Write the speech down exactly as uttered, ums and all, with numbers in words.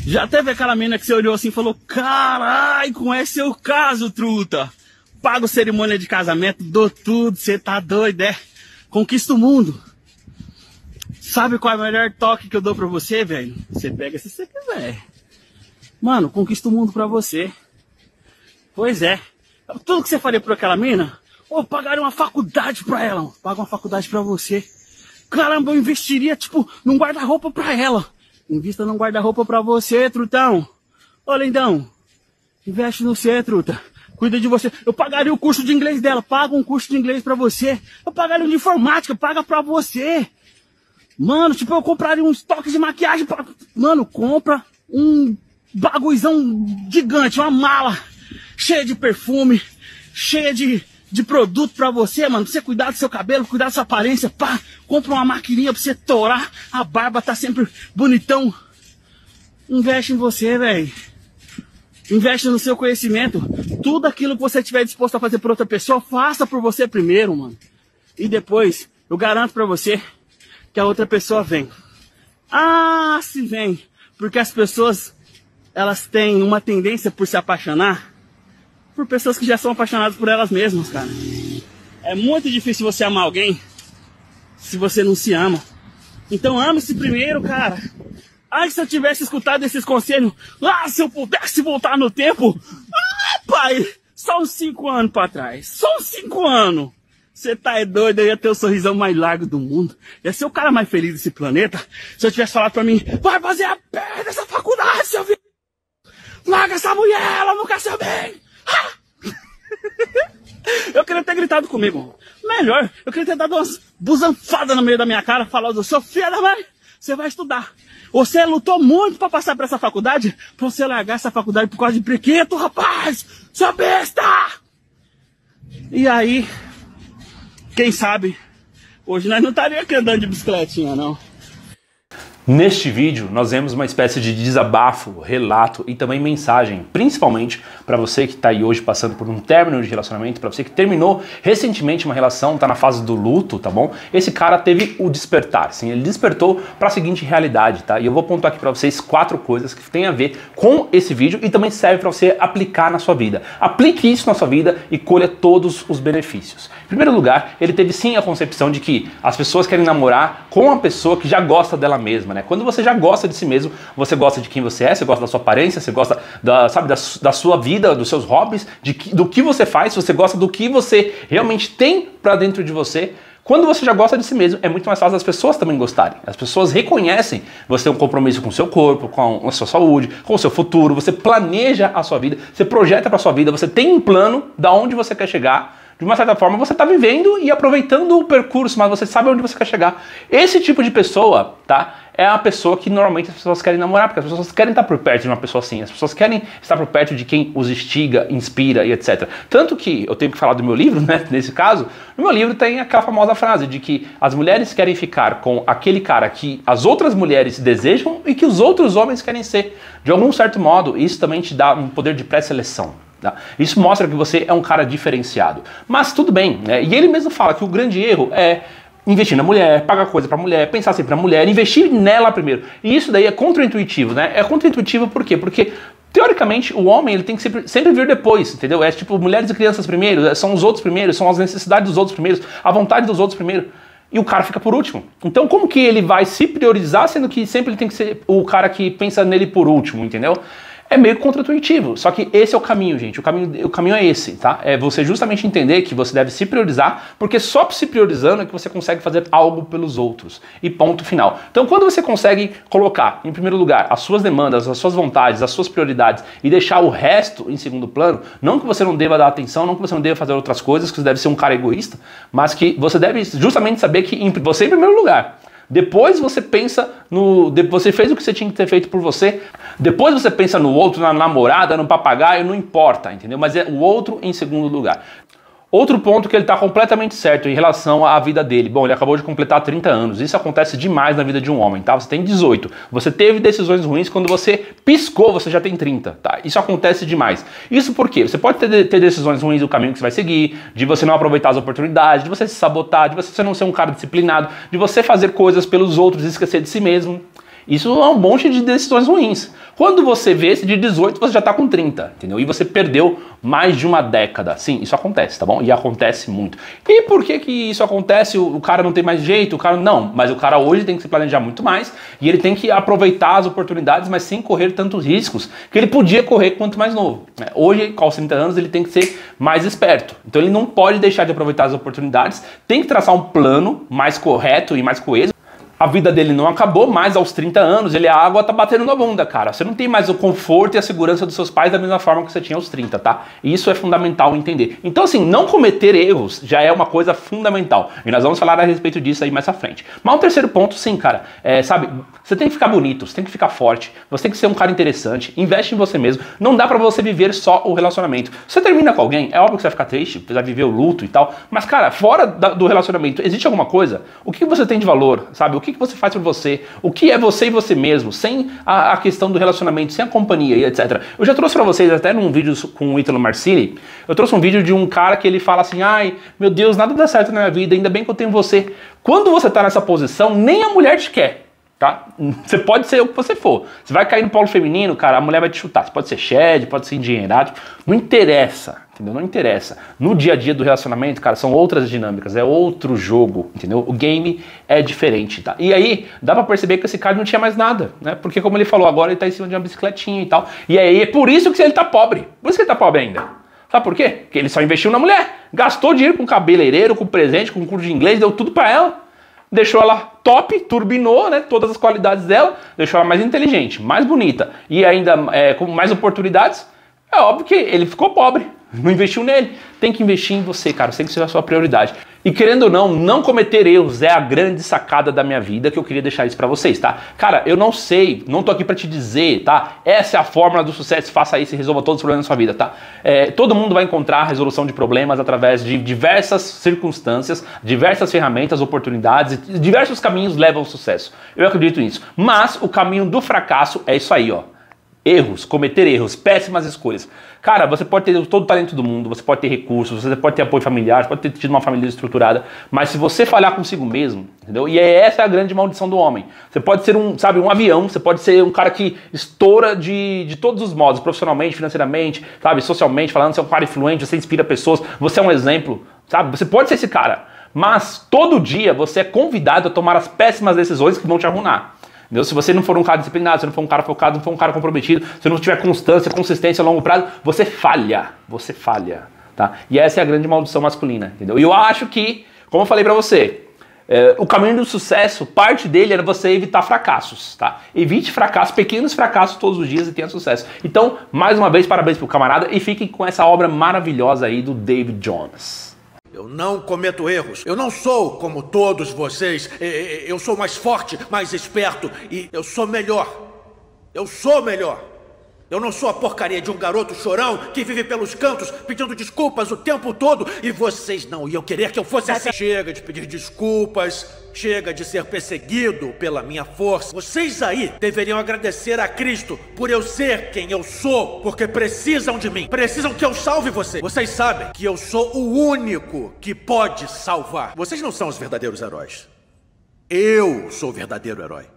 Já teve aquela menina que você olhou assim e falou: carai, como é seu caso, truta? Pago cerimônia de casamento, dou tudo, você tá doido, é? Conquista o mundo. Sabe qual é o melhor toque que eu dou pra você, velho? Você pega se você quiser. Mano, conquista o mundo pra você. Pois é. Tudo que você faria por aquela mina, ou pagaria uma faculdade pra ela. Paga uma faculdade pra você. Caramba, eu investiria, tipo, num guarda-roupa pra ela. Invista num guarda-roupa pra você, trutão. Ô, lindão. Investe no você, truta. Cuida de você. Eu pagaria o curso de inglês dela. Paga um curso de inglês pra você. Eu pagaria um de informática. Paga pra você. Mano, tipo, eu compraria um estoque de maquiagem. Pra... Mano, compra um bagulhozão gigante. Uma mala cheia de perfume. Cheia de, de produto pra você, mano. Pra você cuidar do seu cabelo, cuidar da sua aparência. Pá, compra uma maquininha pra você torar. A barba tá sempre bonitão. Investe em você, velho. Investe no seu conhecimento. Tudo aquilo que você estiver disposto a fazer por outra pessoa, faça por você primeiro, mano. E depois, eu garanto pra você que a outra pessoa vem. Ah, se vem. Porque as pessoas, elas têm uma tendência por se apaixonar por pessoas que já são apaixonadas por elas mesmas, cara. É muito difícil você amar alguém se você não se ama. Então ame-se primeiro, cara. Ai, se eu tivesse escutado esses conselhos, ah, se eu pudesse voltar no tempo, ah, pai, só uns cinco anos pra trás, só uns cinco anos. Você tá é doido, eu ia ter o sorrisão mais largo do mundo. Ia ser o cara mais feliz desse planeta se eu tivesse falado pra mim: vai fazer a pé dessa faculdade, seu filho. Larga essa mulher, ela não quer seu bem. Eu queria ter gritado comigo. Melhor, eu queria ter dado umas busanfadas no meio da minha cara, falando: seu filho da mãe, você vai estudar. Você lutou muito pra passar por essa faculdade, pra você largar essa faculdade por causa de prequito, rapaz! Sua besta! E aí, quem sabe, hoje nós não estaríamos aqui andando de bicicletinha, não. Neste vídeo, nós vemos uma espécie de desabafo, relato e também mensagem, principalmente para você que está aí hoje passando por um término de relacionamento, para você que terminou recentemente uma relação, está na fase do luto, tá bom? Esse cara teve o despertar, sim, ele despertou para a seguinte realidade, tá? E eu vou pontuar aqui para vocês quatro coisas que têm a ver com esse vídeo e também serve para você aplicar na sua vida. Aplique isso na sua vida e colha todos os benefícios. Em primeiro lugar, ele teve sim a concepção de que as pessoas querem namorar com uma pessoa que já gosta dela mesma, né? Quando você já gosta de si mesmo, você gosta de quem você é, você gosta da sua aparência, você gosta da, sabe, da, da sua vida, dos seus hobbies, de que, do que você faz, você gosta do que você realmente tem pra dentro de você. Quando você já gosta de si mesmo, é muito mais fácil as pessoas também gostarem. As pessoas reconhecem você ter um compromisso com o seu corpo, com a sua saúde, com o seu futuro, você planeja a sua vida, você projeta pra sua vida, você tem um plano da onde você quer chegar. De uma certa forma, você está vivendo e aproveitando o percurso, mas você sabe onde você quer chegar. Esse tipo de pessoa, tá? É a pessoa que normalmente as pessoas querem namorar, porque as pessoas querem estar por perto de uma pessoa assim, as pessoas querem estar por perto de quem os instiga, inspira e etcétera. Tanto que, eu tenho que falar do meu livro, né, nesse caso, no meu livro tem aquela famosa frase de que as mulheres querem ficar com aquele cara que as outras mulheres desejam e que os outros homens querem ser. De algum certo modo, isso também te dá um poder de pré-seleção. Tá? Isso mostra que você é um cara diferenciado. Mas tudo bem, né? E ele mesmo fala que o grande erro é investir na mulher, pagar coisa pra mulher, pensar sempre na mulher, investir nela primeiro. E isso daí é contra-intuitivo, né? É contra-intuitivo por quê? Porque teoricamente o homem ele tem que sempre, sempre vir depois, entendeu? É tipo mulheres e crianças primeiro, são os outros primeiros, são as necessidades dos outros primeiros, a vontade dos outros primeiro. E o cara fica por último. Então como que ele vai se priorizar, sendo que sempre ele tem que ser o cara que pensa nele por último, entendeu? É meio contra-intuitivo, só que esse é o caminho, gente, o caminho, o caminho é esse, tá? É você justamente entender que você deve se priorizar, porque só se priorizando é que você consegue fazer algo pelos outros, e ponto final. Então quando você consegue colocar, em primeiro lugar, as suas demandas, as suas vontades, as suas prioridades, e deixar o resto em segundo plano, não que você não deva dar atenção, não que você não deva fazer outras coisas, que você deve ser um cara egoísta, mas que você deve justamente saber que você em primeiro lugar. Depois você pensa no... Você fez o que você tinha que ter feito por você. Depois você pensa no outro, na namorada, no papagaio, não importa, entendeu? Mas é o outro em segundo lugar. Outro ponto que ele está completamente certo em relação à vida dele. Bom, ele acabou de completar trinta anos. Isso acontece demais na vida de um homem, tá? Você tem dezoito. Você teve decisões ruins quando você piscou, você já tem trinta, tá? Isso acontece demais. Isso por quê? Você pode ter, ter decisões ruins do caminho que você vai seguir, de você não aproveitar as oportunidades, de você se sabotar, de você não ser um cara disciplinado, de você fazer coisas pelos outros e esquecer de si mesmo. Isso é um monte de decisões ruins. Quando você vê esse de dezoito, você já tá com trinta, entendeu? E você perdeu mais de uma década. Sim, isso acontece, tá bom? E acontece muito. E por que que isso acontece? O, o cara não tem mais jeito, o cara não. Mas o cara hoje tem que se planejar muito mais e ele tem que aproveitar as oportunidades, mas sem correr tantos riscos que ele podia correr quanto mais novo. Né? Hoje, com os trinta anos, ele tem que ser mais esperto. Então ele não pode deixar de aproveitar as oportunidades, tem que traçar um plano mais correto e mais coeso. A vida dele não acabou, mas aos trinta anos, ele, a água tá batendo na bunda, cara. Você não tem mais o conforto e a segurança dos seus pais da mesma forma que você tinha aos trinta, tá? E isso é fundamental entender. Então, assim, não cometer erros já é uma coisa fundamental. E nós vamos falar a respeito disso aí mais à frente. Mas um terceiro ponto, sim, cara, é, sabe, você tem que ficar bonito, você tem que ficar forte, você tem que ser um cara interessante, investe em você mesmo. Não dá pra você viver só o relacionamento. Você termina com alguém, é óbvio que você vai ficar triste, você vai viver o luto e tal, mas, cara, fora da, do relacionamento, existe alguma coisa? O que você tem de valor, sabe? O que que você faz por você, o que é você e você mesmo, sem a, a questão do relacionamento, sem a companhia e etcétera. Eu já trouxe pra vocês até num vídeo com o Ítalo Marcilli, eu trouxe um vídeo de um cara que ele fala assim, ai, meu Deus, nada dá certo na minha vida, ainda bem que eu tenho você. Quando você tá nessa posição, nem a mulher te quer. Tá? Você pode ser o que você for. Você vai cair no polo feminino, cara, a mulher vai te chutar. Você pode ser shed, pode ser endinheirado, não interessa, entendeu? Não interessa. No dia a dia do relacionamento, cara, são outras dinâmicas, é outro jogo, entendeu? O game é diferente, tá? E aí, dá pra perceber que esse cara não tinha mais nada, né? Porque como ele falou, agora ele tá em cima de uma bicicletinha e tal. E aí, é por isso que ele tá pobre. Por isso que ele tá pobre ainda. Sabe por quê? Porque ele só investiu na mulher. Gastou dinheiro com cabeleireiro, com presente, com curso de inglês, deu tudo pra ela. Deixou ela top, turbinou, né, todas as qualidades dela, deixou ela mais inteligente, mais bonita e ainda é, com mais oportunidades. É óbvio que ele ficou pobre, não investiu nele. Tem que investir em você, cara, tem que ser a sua prioridade. E querendo ou não, não cometer erros é a grande sacada da minha vida, que eu queria deixar isso pra vocês, tá? Cara, eu não sei, não tô aqui pra te dizer, tá? Essa é a fórmula do sucesso, faça isso e resolva todos os problemas da sua vida, tá? É, todo mundo vai encontrar a resolução de problemas através de diversas circunstâncias, diversas ferramentas, oportunidades, diversos caminhos levam ao sucesso. Eu acredito nisso. Mas o caminho do fracasso é isso aí, ó. Erros, cometer erros, péssimas escolhas. Cara, você pode ter todo o talento do mundo, você pode ter recursos, você pode ter apoio familiar, você pode ter tido uma família estruturada, mas se você falhar consigo mesmo, entendeu? E essa é a grande maldição do homem. Você pode ser um, sabe, um avião, você pode ser um cara que estoura de, de todos os modos, profissionalmente, financeiramente, sabe, socialmente, falando, você é um cara influente, você inspira pessoas, você é um exemplo, sabe? Você pode ser esse cara, mas todo dia você é convidado a tomar as péssimas decisões que vão te arruinar. Entendeu? Se você não for um cara disciplinado, se não for um cara focado, não for um cara comprometido, se não tiver constância, consistência a longo prazo, você falha, você falha, tá? E essa é a grande maldição masculina, entendeu? E eu acho que, como eu falei pra você, é, o caminho do sucesso, parte dele era você evitar fracassos, tá? Evite fracassos, pequenos fracassos todos os dias e tenha sucesso. Então, mais uma vez, parabéns pro camarada e fiquem com essa obra maravilhosa aí do David Jones. Eu não cometo erros. Eu não sou como todos vocês. Eu sou mais forte, mais esperto e eu sou melhor. Eu sou melhor. Eu não sou a porcaria de um garoto chorão que vive pelos cantos pedindo desculpas o tempo todo e vocês não iam querer que eu fosse assim. Chega de pedir desculpas, chega de ser perseguido pela minha força. Vocês aí deveriam agradecer a Cristo por eu ser quem eu sou, porque precisam de mim, precisam que eu salve vocês. Vocês sabem que eu sou o único que pode salvar. Vocês não são os verdadeiros heróis. Eu sou o verdadeiro herói.